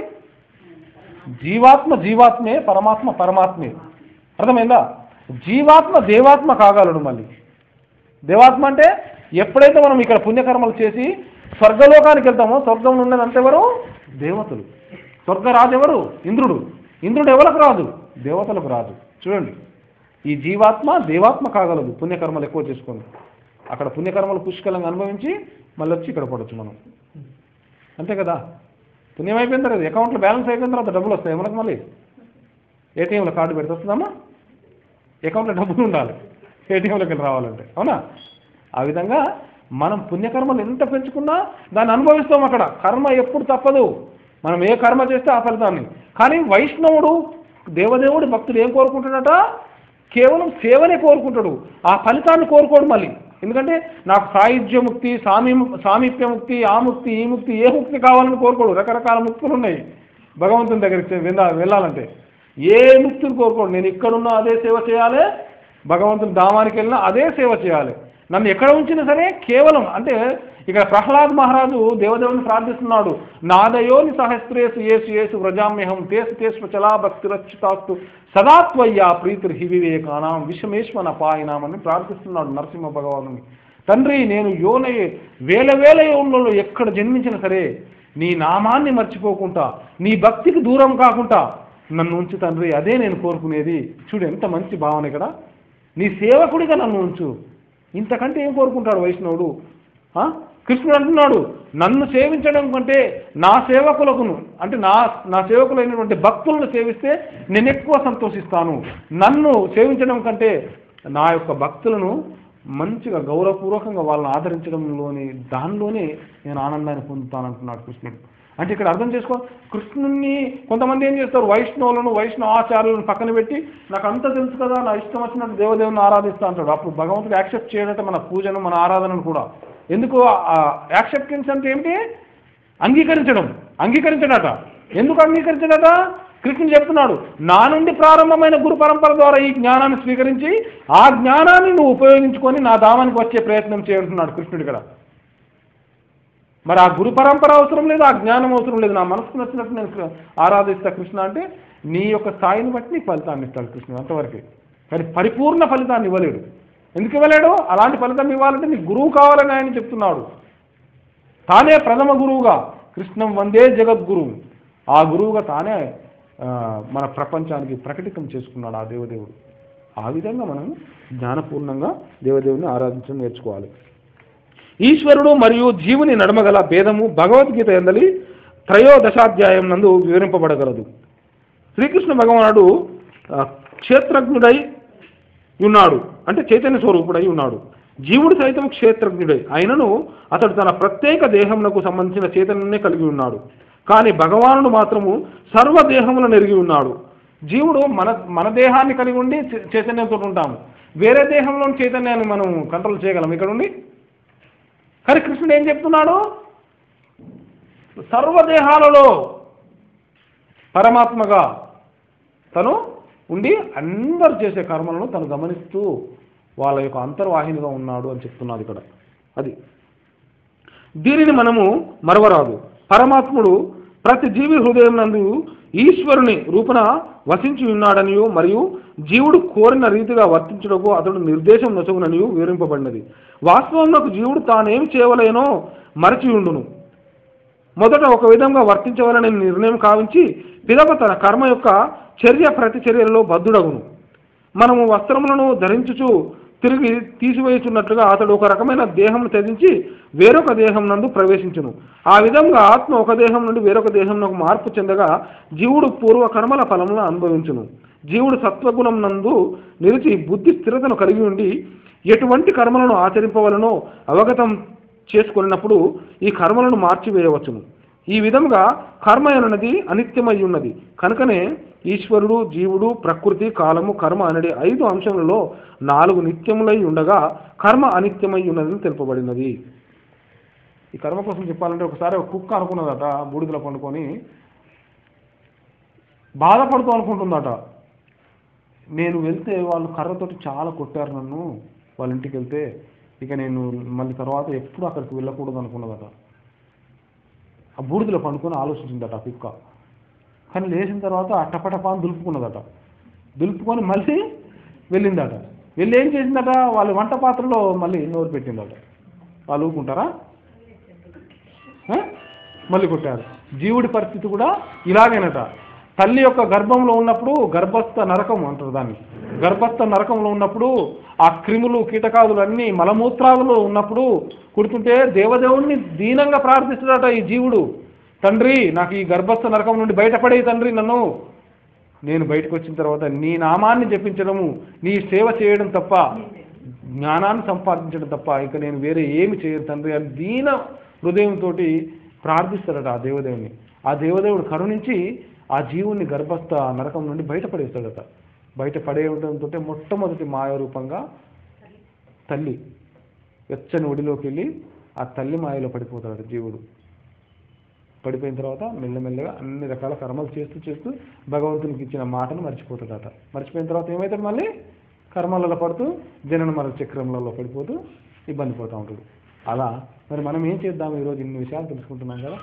జీవాత్మ జీవాత్మే, పరమాత్మ పరమాత్మే. అర్థమైందా? జీవాత్మ దేవాత్మ కాగలడు. మళ్ళీ దేవాత్మ అంటే ఎప్పుడైతే మనం ఇక్కడ పుణ్యకర్మలు చేసి స్వర్గలోకానికి వెళ్తామో, స్వర్గంలో ఉన్నది అంతెవరు? దేవతలు. స్వర్గరాజు ఎవరు? ఇంద్రుడు. ఇంద్రుడు ఎవరికి రాజు? దేవతలకు రాజు. చూడండి, ఈ జీవాత్మ దేవాత్మ కాగలదు పుణ్యకర్మలు ఎక్కువ చేసుకొని. అక్కడ పుణ్యకర్మలు పుష్కలంగా అనుభవించి మళ్ళీ వచ్చి ఇక్కడ పడవచ్చు మనం. అంతే కదా? పుణ్యం అయిపోయిన తర్వాత అకౌంట్లో బ్యాలెన్స్ అయిపోయిన తర్వాత డబ్బులు వస్తాయి మనకు. మళ్ళీ ఏటీఎంలో కార్డు పెడితే వస్తుందమ్మా? అకౌంట్లో డబ్బులు ఉండాలి ఏటీఎంలోకి వెళ్ళి రావాలంటే, అవునా? ఆ విధంగా మనం పుణ్యకర్మలు ఎంత పెంచుకున్నా దాన్ని అనుభవిస్తాం. అక్కడ కర్మ ఎప్పుడు తప్పదు, మనం ఏ కర్మ చేస్తే ఆ ఫలితాన్ని. కానీ వైష్ణవుడు దేవదేవుడు భక్తుడు ఏం కోరుకుంటాడట? కేవలం సేవనే కోరుకుంటాడు, ఆ ఫలితాన్ని కోరుకోడు మళ్ళీ. ఎందుకంటే నాకు సాయుధ్య ముక్తి, సామీ సామీప్య ముక్తి, ఆ ముక్తి ఈ ముక్తి, ఏ ముక్తి కావాలని కోరుకోడు. రకరకాల ముక్తులు ఉన్నాయి భగవంతుని దగ్గరికి వెళ్ళా వెళ్ళాలంటే. ఏ ముక్తిని కోరుకోడు. నేను ఇక్కడున్నా అదే సేవ చేయాలి, భగవంతుని ధామానికి వెళ్ళినా అదే సేవ చేయాలి. నన్ను ఎక్కడ ఉంచినా సరే కేవలం అంటే ఇక్కడ ప్రహ్లాద్ మహారాజు దేవదేవుని ప్రార్థిస్తున్నాడు. నాదయోని సహస్రేసు యేసు యేసు వ్రజామ్యహం తేసు తేసు చలా భక్తి రక్షితాస్తు సదాత్వయ్యా ప్రీతిర్ హివివేకానాం విషమేశ్వన పాయనామని ప్రార్థిస్తున్నాడు నరసింహ భగవానుని. తండ్రి, నేను యోన వేల వేల యోనులలో ఎక్కడ జన్మించినా సరే నీ నామాన్ని మర్చిపోకుండా, నీ భక్తికి దూరం కాకుండా నన్ను ఉంచు తండ్రి, అదే నేను కోరుకునేది. చూడు ఎంత మంచి భావన ఇక్కడ. నీ సేవకుడిగా నన్ను ఉంచు, ఇంతకంటే ఏం కోరుకుంటాడు వైష్ణవుడు? కృష్ణుడు అంటున్నాడు, నన్ను సేవించడం కంటే నా సేవకులకును అంటే నా నా సేవకులైనటువంటి భక్తులను సేవిస్తే నేను ఎక్కువ సంతోషిస్తాను. నన్ను సేవించడం కంటే నా యొక్క భక్తులను మంచిగా గౌరవపూర్వకంగా వాళ్ళని ఆదరించడంలోని దానిలోనే నేను ఆనందాన్ని పొందుతానంటున్నాడు కృష్ణుడు. అంటే ఇక్కడ అర్థం చేసుకో, కృష్ణుని కొంతమంది ఏం చేస్తారు, వైష్ణవులను వైష్ణవ ఆచార్యులను పక్కన పెట్టి నాకు అంతా తెలుసు కదా, నా ఇష్టం వచ్చినట్టు దేవదేవుని ఆరాధిస్తా అంటాడు. అప్పుడు భగవంతుడు యాక్సెప్ట్ చేయడం మన పూజను మన ఆరాధనను కూడా. ఎందుకు యాక్సెప్టెన్స్ అంటే ఏమిటి? అంగీకరించడం. అంగీకరించడట. ఎందుకు అంగీకరించడట? కృష్ణుడు చెప్తున్నాడు, నా నుండి ప్రారంభమైన గురు పరంపర ద్వారా ఈ జ్ఞానాన్ని స్వీకరించి ఆ జ్ఞానాన్ని నువ్వు ఉపయోగించుకొని నా ధామానికి వచ్చే ప్రయత్నం చేయంటున్నాడు కృష్ణుడు ఇక్కడ. మరి ఆ గురు పరంపర అవసరం లేదు, ఆ జ్ఞానం అవసరం లేదు, నా మనసుకు నచ్చినట్టు నేను ఆరాధిస్తా కృష్ణ అంటే నీ యొక్క స్థాయిని బట్టి నీకు ఫలితాన్ని ఇస్తాడు కృష్ణుడు అంతవరకే. కానీ పరిపూర్ణ ఫలితాన్ని ఇవ్వలేడు. ఎందుకు ఇవ్వలేడు? అలాంటి ఫలితం ఇవ్వాలంటే నీకు గురువు కావాలని ఆయన చెప్తున్నాడు. తానే ప్రథమ గురువుగా కృష్ణం వందే జగద్గురువు, ఆ గురువుగా తానే మన ప్రపంచానికి ప్రకటితం చేసుకున్నాడు ఆ దేవదేవుడు. ఆ విధంగా మనం జ్ఞానపూర్ణంగా దేవదేవుని ఆరాధించడం నేర్చుకోవాలి. ఈశ్వరుడు మరియు జీవుని నడమగల భేదము భగవద్గీత ఎందలి త్రయోదశాధ్యాయం నందు వివరింపబడగలదు. శ్రీకృష్ణ భగవానుడు క్షేత్రజ్ఞుడై ఉన్నాడు, అంటే చైతన్య స్వరూపుడై ఉన్నాడు. జీవుడు సైతం క్షేత్రజ్ఞుడై అయినను అతడు తన ప్రత్యేక దేహమునకు సంబంధించిన చైతన్యాన్ని కలిగి ఉన్నాడు. కానీ భగవానుడు మాత్రము సర్వదేహములను ఎరిగి ఉన్నాడు. జీవుడు మన మన దేహాన్ని కలిగి ఉండి చైతన్యంతో ఉంటాము, వేరే దేహంలోని చైతన్యాన్ని మనం కంట్రోల్ చేయగలం ఇక్కడ ఉండి. కానీ కృష్ణుడు ఏం చెప్తున్నాడు? సర్వదేహాలలో పరమాత్మగా తను ఉండి అందరు చేసే కర్మలను తను గమనిస్తూ వాళ్ళ యొక్క అంతర్వాహినిగా ఉన్నాడు అని చెప్తున్నాడు ఇక్కడ. అది దీనిని మనము మరవరాదు. పరమాత్ముడు ప్రతి జీవి హృదయం నందు ఈశ్వరుని రూపణ వసించి ఉన్నాడనియు మరియు జీవుడు కోరిన రీతిగా వర్తించుటకు అతడు నిర్దేశం నొసగుననియు వివరింపబడినది. వాస్తవంలో జీవుడు తానేమి చేయవలేనో మరచి ఉండును. మొదట ఒక విధంగా వర్తించవలని నిర్ణయం కావించి పిదప తన కర్మ యొక్క చర్య ప్రతిచర్యలలో బద్ధుడగును. మనము వస్త్రములను ధరించుచు తిరిగి తీసివేయుచున్నట్లుగా అతడు ఒక రకమైన దేహం త్యజించి వేరొక దేహం నందు ప్రవేశించును. ఆ విధంగా ఆత్మ ఒక దేహం నుండి వేరొక దేహంలోకి మార్పు చెందగా జీవుడు పూర్వ కర్మల ఫలములను అనుభవించును. జీవుడు సత్వగుణం నందు నిలిచి బుద్ధి స్థిరతను కలిగి ఉండి ఎటువంటి కర్మలను ఆచరింపవలనో అవగతం చేసుకున్నప్పుడు ఈ కర్మలను మార్చివేయవచ్చును. ఈ విధంగా కర్మ అనేది అనిత్యమై ఉన్నది కనుకనే ఈశ్వరుడు, జీవుడు, ప్రకృతి, కాలము, కర్మ అనే ఐదు అంశములలో నాలుగు నిత్యములై ఉండగా కర్మ అనిత్యమై ఉన్నదని తెలుపబడినది. ఈ కర్మ కోసం చెప్పాలంటే ఒకసారి ఒక కుక్క అనుకున్నదట, బూడిదలో పండుకొని బాధపడుతూ అనుకుంటుందట, నేను వెళ్తే వాళ్ళు కర్రతోటి చాలా కొట్టారు నన్ను, వాళ్ళ ఇంటికి వెళ్తే ఇక నేను మళ్ళీ తర్వాత ఎప్పుడు అక్కడికి వెళ్ళకూడదు అనుకున్నదట. ఆ బూడిదలో పండుకొని ఆలోచించిందట ఆ కుక్క. కానీ లేచిన తర్వాత అట్టపటపాన్ని దులుపుకున్నదట. దులుపుకొని మళ్ళీ వెళ్ళిందట. వెళ్ళి ఏం చేసిందట, వాళ్ళ వంట పాత్రలో మళ్ళీ నోరు పెట్టిందట. వాళ్ళు ఊరుకుంటారా? మళ్ళీ కొట్టారు. జీవుడి పరిస్థితి కూడా ఇలాగేనట. తల్లి యొక్క గర్భంలో ఉన్నప్పుడు గర్భస్థ నరకం అంటారు దాన్ని. గర్భస్థ నరకంలో ఉన్నప్పుడు ఆ క్రిములు, కీటకాదులు అన్నీ మలమూత్రాలలో ఉన్నప్పుడు కుడుతుంటే దేవదేవుణ్ణి దీనంగా ప్రార్థిస్తాడట ఈ జీవుడు. తండ్రి, నాకు ఈ గర్భస్థ నరకం నుండి బయటపడే తండ్రి, నన్ను నేను బయటకు వచ్చిన తర్వాత నీ నామాన్ని జపించడము, నీ సేవ చేయడం తప్ప, జ్ఞానాన్ని సంపాదించడం తప్ప ఇక నేను వేరే ఏమి చేయను తండ్రి అని దీన హృదయంతో ప్రార్థిస్తాడట ఆ దేవదేవుని. ఆ దేవదేవుడు కరుణించి ఆ జీవుని గర్భస్థ నరకం నుండి బయటపడేస్తాడట. బయట పడేయడంతో మొట్టమొదటి మాయారూపంగా తల్లి వెచ్చని ఒడిలోకి వెళ్ళి ఆ తల్లి మాయలో పడిపోతాడు జీవుడు. పడిపోయిన తర్వాత మెల్లమెల్లగా అన్ని రకాల కర్మలు చేస్తూ చేస్తూ భగవంతునికి ఇచ్చిన మాటను మర్చిపోతాడట. మర్చిపోయిన తర్వాత ఏమవుతాడు, మళ్ళీ కర్మలలో పడుతూ జనన మరణ చక్రంలలో పడిపోతూ ఇబ్బంది పడుతూ ఉంటాడు. అలా మరి మనం ఏం చేద్దాం? ఈరోజు ఇన్ని విషయాలు తెలుసుకుంటున్నాం కదా,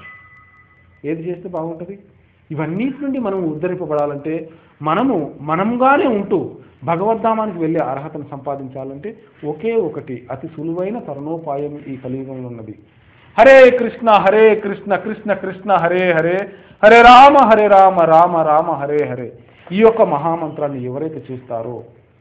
ఏది చేస్తే బాగుంటుంది? ఇవన్నిటి నుండి మనం ఉద్ధరింపబడాలంటే మనము మనంగానే ఉంటూ భగవద్ధామానికి వెళ్ళే అర్హతను సంపాదించాలంటే ఒకే ఒకటి అతి సులువైన తరుణోపాయం ఈ కలియుగంలో ఉన్నది. హరే కృష్ణ హరే కృష్ణ కృష్ణ కృష్ణ హరే హరే, హరే రామ హరే రామ రామ రామ హరే హరే. ఈ యొక్క మహామంత్రాన్ని ఎవరైతే చేస్తారో,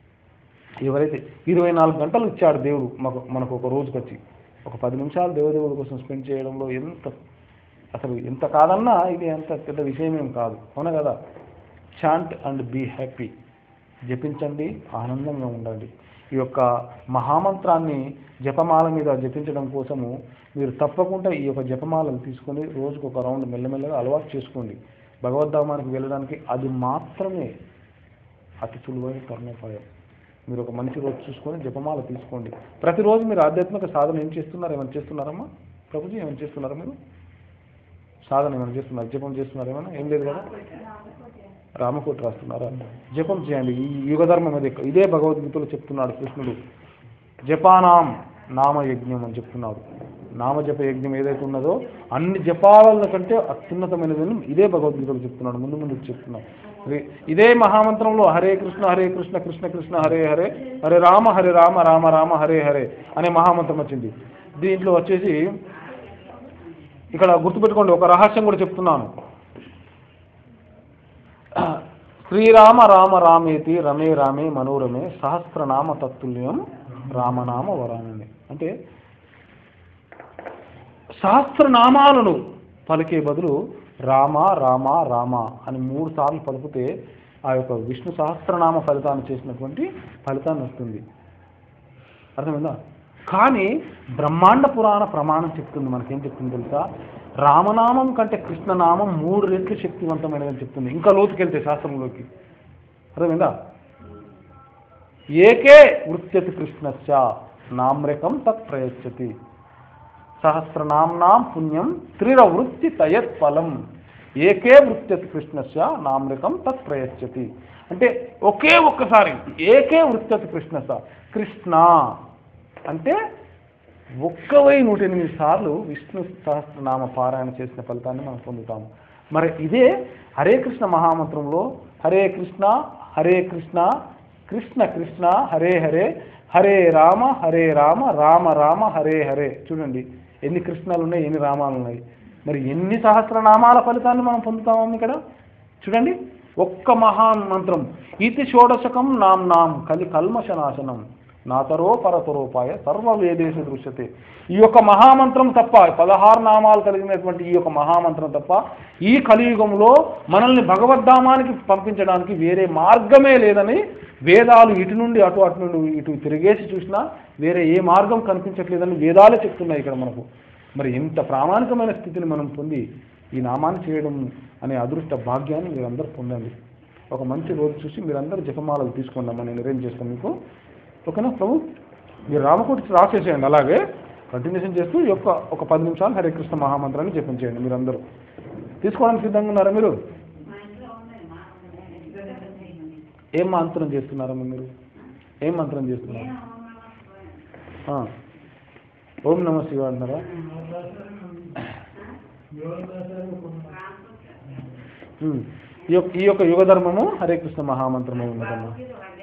ఎవరైతే ఇరవై నాలుగు గంటలు ఇచ్చాడు దేవుడు మాకు మనకు ఒక రోజుకి వచ్చి ఒక పది నిమిషాలు దేవదేవుడి కోసం స్పెండ్ చేయడంలో ఎంత అసలు ఎంత కాదన్నా ఇది అంత పెద్ద విషయం ఏం కాదు, అవునా కదా? చాంట్ అండ్ బీ హ్యాపీ, జపించండి, ఆనందంగా ఉండండి. ఈ యొక్క మహామంత్రాన్ని జపమాల మీద జపించడం కోసము మీరు తప్పకుండా ఈ యొక్క జపమాలను తీసుకొని రోజుకు ఒక రౌండ్ మెల్లమెల్లగా అలవాటు చేసుకోండి. భగవద్ధామానికి వెళ్ళడానికి అది మాత్రమే అతి సులువైన తరుణోపాయం. మీరు ఒక మంచి రోజు చూసుకొని జపమాల తీసుకోండి. ప్రతిరోజు మీరు ఆధ్యాత్మిక సాధన ఏం చేస్తున్నారు? ఏమైనా చేస్తున్నారమ్మా? ప్రభుజీ ఏమైనా చేస్తున్నారా? మీరు సాధన ఏమైనా చేస్తున్నారు? జపం చేస్తున్నారు? ఏమైనా ఏం లేదు కదా? రామకోట రాస్తున్నారా? జపం చేయండి. ఈ యుగధర్మం అది. ఇదే భగవద్గీతలో చెప్తున్నాడు కృష్ణుడు. జపానాం నామయజ్ఞం అని చెప్తున్నాడు. నామజప యజ్ఞం ఏదైతే ఉన్నదో అన్ని జపాల కంటే అత్యున్నతమైనదని ఇదే భగవద్గీతలో చెప్తున్నాడు. ముందు ముందు చెప్తున్నాడు. ఇదే మహామంత్రంలో హరే కృష్ణ హరే కృష్ణ కృష్ణ కృష్ణ హరే హరే, హరే రామ హరే రామ రామ రామ హరే హరే అనే మహామంత్రం వచ్చింది. దీంట్లో వచ్చేసి ఇక్కడ గుర్తుపెట్టుకోండి, ఒక రహస్యం కూడా చెప్తున్నాను. శ్రీరామ రామ రామేతి రమే రామే మనోరమే సహస్రనామ తత్తుల్యం రామనామ వరానని. అంటే సహస్రనామాలను పలికే బదులు రామ రామ రామ అని మూడు సార్లు పలికితే ఆ యొక్క విష్ణు సహస్రనామ ఫలితాన్ని చేసినటువంటి ఫలితాన్ని వస్తుంది. అర్థమైందా? కానీ బ్రహ్మాండ పురాణ ప్రమాణం చెప్తుంది, మనకేం చెప్తుంది తెలుసా? రామనామం కంటే కృష్ణనామం మూడు రెట్లు శక్తివంతమైనదని చెప్తుంది. ఇంకా లోతుకెళ్తే శాస్త్రంలోకి. అర్థమైందా? ఏకే వృత్యతి కృష్ణస్య నామ్రకం తత్ ప్రయచ్చతి సహస్రనామ్నాం పుణ్యం త్రిరవృత్తి తయత్ ఫలం. ఏకే వృత్యతి కృష్ణస్య నామ్రకం తత్ ప్రయచ్చతి అంటే ఒకే ఒక్కసారి ఏకే వృత్యతి కృష్ణస్య, కృష్ణ అంటే ఒక్క వెయ్యి నూట ఎనిమిది సార్లు విష్ణు సహస్రనామ పారాయణ చేసిన ఫలితాన్ని మనం పొందుతాము. మరి ఇదే హరే కృష్ణ మహామంత్రంలో హరే కృష్ణ హరే కృష్ణ కృష్ణ కృష్ణ హరే హరే, హరే రామ హరే రామ రామ రామ హరే హరే. చూడండి ఎన్ని కృష్ణాలు ఉన్నాయి, ఎన్ని రామాలు ఉన్నాయి. మరి ఎన్ని సహస్రనామాల ఫలితాన్ని మనం పొందుతామని ఇక్కడ చూడండి. ఒక్క మహామంత్రం. ఇతి షోడశకం నాం నాం కలి కల్మషనాశనం నాతరో పరతరోపాయ సర్వ వేదేశు దృశ్యతే. ఈ యొక్క మహామంత్రం తప్ప, పదహారు నామాలు కలిగినటువంటి ఈ యొక్క మహామంత్రం తప్ప ఈ కలియుగంలో మనల్ని భగవద్ధామానికి పంపించడానికి వేరే మార్గమే లేదని వేదాలు ఇటు నుండి అటు అటు నుండి ఇటు తిరిగేసి చూసినా వేరే ఏ మార్గం కనిపించట్లేదని వేదాలే చెప్తున్నాయి ఇక్కడ మనకు. మరి ఇంత ప్రామాణికమైన స్థితిని మనం పొంది ఈ నామాన్ని చేయడం అనే అదృష్ట భాగ్యాన్ని మీరందరూ పొందండి. ఒక మంచి రోజు చూసి మీరందరూ జపమాలలు తీసుకుందామని నేను అరేంజ్ చేస్తాను మీకు. ఓకేనా ప్రభు? మీరు రామకోటి రాసేసేయండి, అలాగే కంటిన్యూషన్ చేస్తూ ఈ యొక్క ఒక పది నిమిషాలు హరే కృష్ణ మహామంత్రాన్ని జపించేయండి. మీరందరూ తీసుకోవడానికి సిద్ధంగా ఉన్నారా? మీరు ఏం మంత్రం చేస్తున్నారమ్మా? మీరు ఏం మంత్రం చేస్తున్నారు? ఓం నమ శివ అంటున్నారా? ఈ యొక్క ఈ యొక్క యుగ ధర్మము హరే కృష్ణ మహామంత్రమే ఉన్నదమ్మా.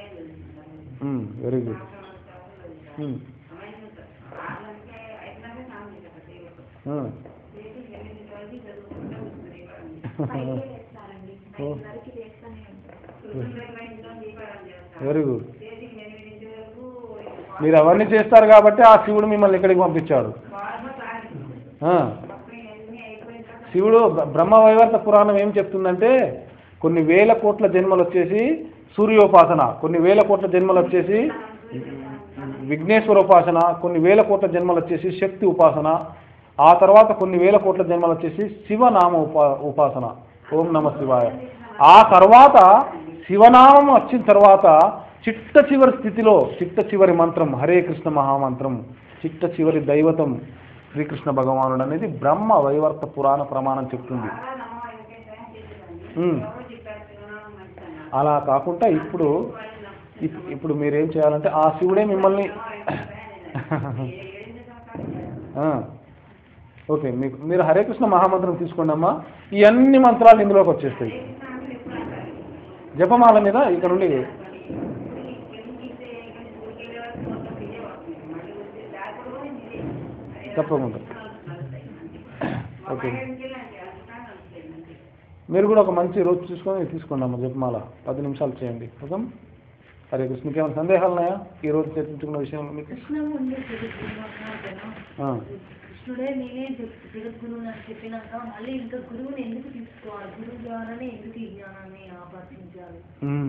Very good. Very good. మీరు అవన్నీ చేస్తారు కాబట్టి ఆ శివుడు మిమ్మల్ని ఇక్కడికి పంపించాడు. శివుడు బ్రహ్మ వైవర్త పురాణం ఏం చెప్తుందంటే కొన్ని వేల కోట్ల జన్మలు వచ్చేసి సూర్యోపాసన, కొన్ని వేల కోట్ల జన్మలు వచ్చేసి విఘ్నేశ్వర ఉపాసన, కొన్ని వేల కోట్ల జన్మలు వచ్చేసి శక్తి ఉపాసన, ఆ తర్వాత కొన్ని వేల కోట్ల జన్మలు వచ్చేసి శివనామ ఉపా ఉపాసన ఓం నమ శివాయ. ఆ తర్వాత శివనామం వచ్చిన తర్వాత చిట్ట చివరి స్థితిలో చిట్ట చివరి మంత్రం హరే కృష్ణ మహామంత్రం, చిట్ట చివరి దైవతం శ్రీకృష్ణ భగవానుడు అనేది బ్రహ్మ వైవర్త పురాణ ప్రమాణం చెప్తుంది. అలా కాకుండా ఇప్పుడు ఇప్పుడు మీరేం చేయాలంటే ఆ శివుడే మిమ్మల్ని ఓకే మీకు మీరు హరే కృష్ణ మహామంత్రం తీసుకోండి అమ్మా. ఈ అన్ని మంత్రాలు ఇందులోకి వచ్చేస్తాయి. జపమాల మీద ఇక్కడ నుండి తప్పకుండా. ఓకే, మీరు కూడా ఒక మంచి రోజు చూసుకొని తీసుకోండి అమ్మ జపమాల. పది నిమిషాలు చేయండి. ఓకే. హరే కృష్ణకి ఏమైనా సందేహాలు ఉన్నాయా ఈ రోజు చర్చించుకున్న విషయంలో? మీకు కృష్ణుడే నేనే జగద్గురువు అని చెప్పినాక మళ్ళీ ఇంకా గురువుని ఎందుకు తీసుకోవాలి? గురువు ద్వారానే ఎందుకు ఈ జ్ఞానాన్ని ఆపాదించాలి?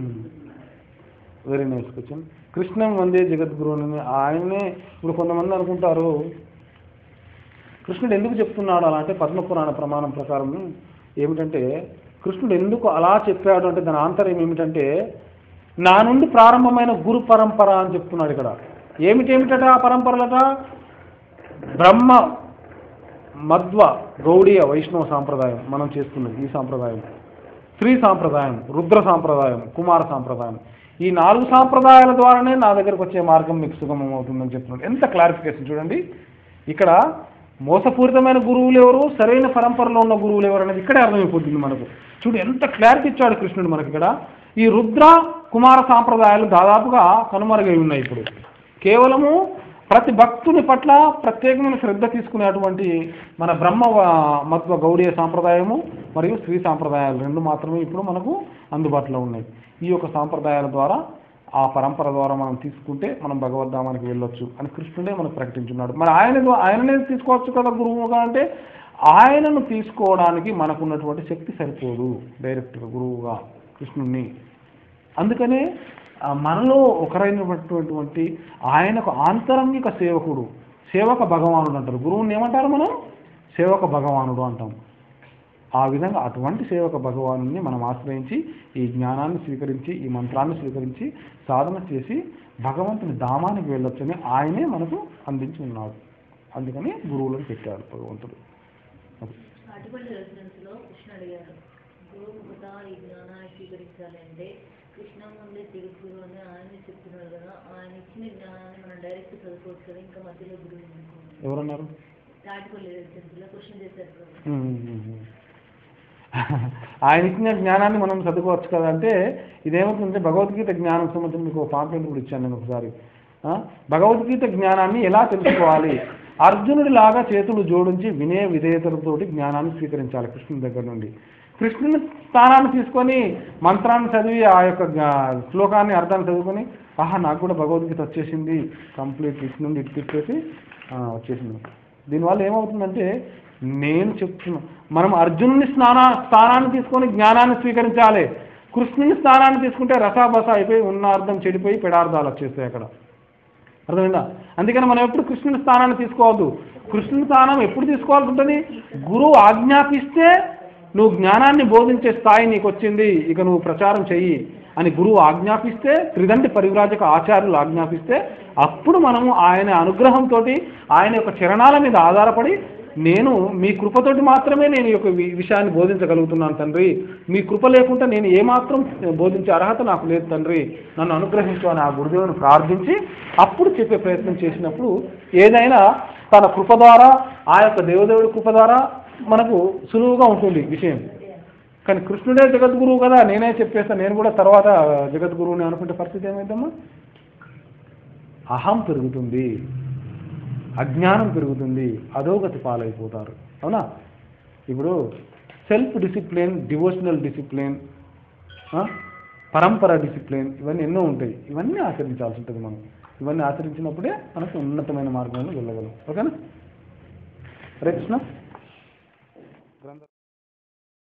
Very nice question. కృష్ణం వందే జగద్గురువుని ఆయనే. ఇప్పుడు కొంతమంది అనుకుంటారు కృష్ణుడు ఎందుకు చెప్తున్నాడు అలా అంటే, పద్మపురాణ ప్రమాణం ప్రకారం ఏమిటంటే కృష్ణుడు ఎందుకు అలా చెప్పాడు అంటే దాని ఆంతర్యం ఏమిటంటే నా నుండి ప్రారంభమైన గురు పరంపర అని చెప్తున్నాడు ఇక్కడ. ఏమిటేమిటట ఆ పరంపరలట? బ్రహ్మ మధ్వ గౌడీయ వైష్ణవ సాంప్రదాయం మనం చేస్తున్నది ఈ సాంప్రదాయం, స్త్రీ సాంప్రదాయం, రుద్ర సాంప్రదాయం, కుమార సాంప్రదాయం. ఈ నాలుగు సాంప్రదాయాల ద్వారానే నా దగ్గరకు వచ్చే మార్గం మీకు సుగమం అవుతుందని చెప్తున్నాడు. ఎంత క్లారిఫికేషన్ చూడండి. ఇక్కడ మోసపూరితమైన గురువులు ఎవరు, సరైన పరంపరలో ఉన్న గురువులు ఎవరు అనేది ఇక్కడే అర్థమైపోతుంది మనకు. చూడు ఎంత క్లారిటీ ఇచ్చాడు కృష్ణుడు మనకి ఇక్కడ. ఈ రుద్ర కుమార సాంప్రదాయాలు దాదాపుగా కనుమరుగై ఉన్నాయి. ఇప్పుడు కేవలము ప్రతి భక్తుని పట్ల ప్రత్యేకమైన శ్రద్ధ తీసుకునేటువంటి మన బ్రహ్మ మత్వ గౌడీయ సాంప్రదాయము మరియు స్త్రీ సాంప్రదాయాలు రెండు మాత్రమే ఇప్పుడు మనకు అందుబాటులో ఉన్నాయి. ఈ యొక్క సాంప్రదాయాల ద్వారా ఆ పరంపర ద్వారా మనం తీసుకుంటే మనం భగవద్ధామానికి వెళ్ళొచ్చు అని కృష్ణుడే మనకు ప్రకటించున్నాడు. మరి ఆయన ఆయననే తీసుకోవచ్చు కదా గురువుగా అంటే, ఆయనను తీసుకోవడానికి మనకున్నటువంటి శక్తి సరిపోదు డైరెక్ట్గా గురువుగా కృష్ణుడిని. అందుకనే మనలో ఒకరైనటువంటి ఆయనకు ఆంతరంగిక సేవకుడు, సేవక భగవానుడు అంటారు. గురువుని ఏమంటారు మనం? సేవక భగవానుడు అంటాం. ఆ విధంగా అటువంటి సేవక భగవాను మనం ఆశ్రయించి ఈ జ్ఞానాన్ని స్వీకరించి ఈ మంత్రాన్ని స్వీకరించి సాధన చేసి భగవంతుని ధామానికి వెళ్ళొచ్చని ఆయనే మనకు అందించి ఉన్నాడు. అందుకని గురువులను పెట్టాడు భగవంతుడు. అటువంటి రెసిడెన్స్లో కృష్ణ అడిగారు, గురువు కూడా ఈ జ్ఞానాన్ని స్వీకరించాలి అంటే కృష్ణ ముందే జగద్గురువు అని ఆయనే చెప్తున్నారు కదా, ఆయన ఇచ్చిన జ్ఞానాన్ని మనం డైరెక్ట్ చదువుకోవచ్చు కదా, ఇంకా మధ్యలో గురువు ఎవరన్నారు? తాటిపల్లి రెసిడెన్స్లో క్వశ్చన్ చేశారు. ఆయన ఇచ్చిన జ్ఞానాన్ని మనం చదువుకోవచ్చు కదా అంటే ఇదేమవుతుందంటే భగవద్గీత జ్ఞానం సంబంధించి మీకు పాంప్లెట్ కూడా ఇచ్చాను నేను ఒకసారి. భగవద్గీత జ్ఞానాన్ని ఎలా తెలుసుకోవాలి? అర్జునుడి లాగా చేతులు జోడించి వినయ విధేయతలతోటి జ్ఞానాన్ని స్వీకరించాలి కృష్ణుడి దగ్గర నుండి. కృష్ణుని స్థానాన్ని తీసుకొని మంత్రాన్ని చదివి ఆ యొక్క గా- శ్లోకాన్ని అర్థాన్ని చదువుకొని ఆహా నాకు కూడా భగవద్గీత వచ్చేసింది కంప్లీట్ ఇటు నుండి ఇటు తిప్పేసి ఆ, వచ్చేసింది. దీనివల్ల ఏమవుతుందంటే నేను చెప్తున్నా మనం అర్జునుని స్నాన స్థానాన్ని తీసుకొని జ్ఞానాన్ని స్వీకరించాలి. కృష్ణుని స్థానాన్ని తీసుకుంటే రసాబస అయిపోయి ఉన్న అర్థం చెడిపోయి పెడార్థాలు వచ్చేస్తాయి అక్కడ. అర్థమైందా? అందుకని మనం ఎప్పుడు కృష్ణుని స్థానాన్ని తీసుకోవద్దు. కృష్ణుని స్థానం ఎప్పుడు తీసుకోవాల్సి ఉంటుంది? గురువు ఆజ్ఞాపిస్తే నువ్వు జ్ఞానాన్ని బోధించే స్థాయి నీకు వచ్చింది, ఇక నువ్వు ప్రచారం చెయ్యి అని గురువు ఆజ్ఞాపిస్తే, త్రిదండి పరివ్రాజక ఆచార్యులు ఆజ్ఞాపిస్తే అప్పుడు మనము ఆయన అనుగ్రహంతో ఆయన యొక్క చరణాల మీద ఆధారపడి నేను మీ కృపతోటి మాత్రమే నేను ఈ యొక్క వి- విషయాన్ని బోధించగలుగుతున్నాను తండ్రి, మీ కృప లేకుండా నేను ఏమాత్రం బోధించే అర్హత నాకు లేదు తండ్రి, నన్ను అనుగ్రహించు అని ఆ గురుదేవుని ప్రార్థించి అప్పుడు చెప్పే ప్రయత్నం చేసినప్పుడు ఏదైనా తన కృప ద్వారా ఆ యొక్క దేవదేవుడి కృప ద్వారా మనకు సులువుగా ఉంటుంది విషయం. కానీ కృష్ణుడే జగద్గురువు కదా, నేనే చెప్పేస్తాను, నేను కూడా తర్వాత జగద్గురువుని అనుకుంటే పరిస్థితి ఏమైందమ్మా? అహం పెరుగుతుంది, అజ్ఞానం పెరుగుతుంది, అధోగతి పాలైపోతారు. అవునా? ఇప్పుడు సెల్ఫ్ డిసిప్లిన్, డివోషనల్ డిసిప్లిన్, పరంపర డిసిప్లిన్, ఇవన్నీ ఎన్నో ఉంటాయి. ఇవన్నీ ఆచరించాల్సి ఉంటుంది మనం. ఇవన్నీ ఆచరించినప్పుడే మనకు ఉన్నతమైన మార్గంలో వెళ్ళగలం. ఓకేనా? హరే కృష్ణ.